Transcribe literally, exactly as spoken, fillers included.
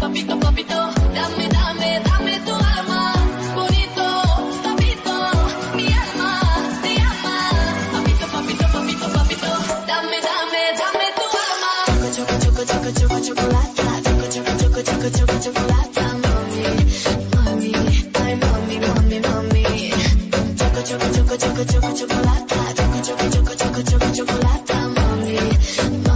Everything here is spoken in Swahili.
papito, papito, dame, dame, dame tu alma, bonito, papito, mi alma te llama, papito, papito, papito, papito, dame, dame, dame tu alma. Choco, choco, choco, choco, chocolata, choco, choco, choco, choco, choco, chocolata, mami, mami, ay mami, mami, mami. Choco, choco, choco, choco, choco, chocolata, choco, choco, choco, choco, choco, chocolata, mami, mami.